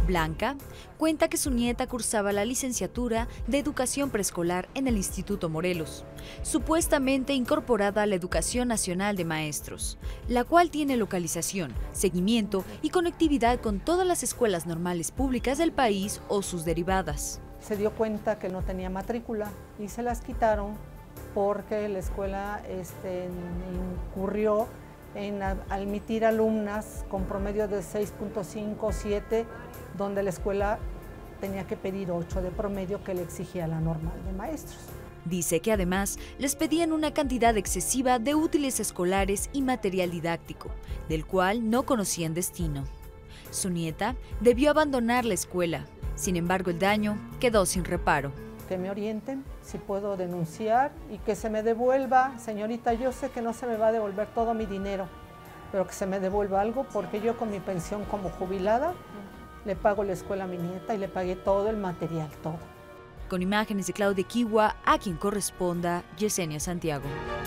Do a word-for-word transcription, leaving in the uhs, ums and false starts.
Blanca cuenta que su nieta cursaba la licenciatura de Educación Preescolar en el Instituto Morelos, supuestamente incorporada a la Educación Nacional de Maestros, la cual tiene localización, seguimiento y conectividad con todas las escuelas normales públicas del país o sus derivadas. Se dio cuenta que no tenía matrícula y se las quitaron porque la escuela este, incurrió en admitir alumnas con promedio de seis punto cinco, siete, donde la escuela tenía que pedir ocho de promedio que le exigía la normal de maestros. Dice que además les pedían una cantidad excesiva de útiles escolares y material didáctico, del cual no conocían destino. Su nieta debió abandonar la escuela, sin embargo el daño quedó sin reparo. Que me orienten, si puedo denunciar y que se me devuelva. Señorita, yo sé que no se me va a devolver todo mi dinero, pero que se me devuelva algo porque yo con mi pensión como jubilada le pago la escuela a mi nieta y le pagué todo el material, todo. Con imágenes de Claudia Kiwa, a quien corresponda, Yesenia Santiago.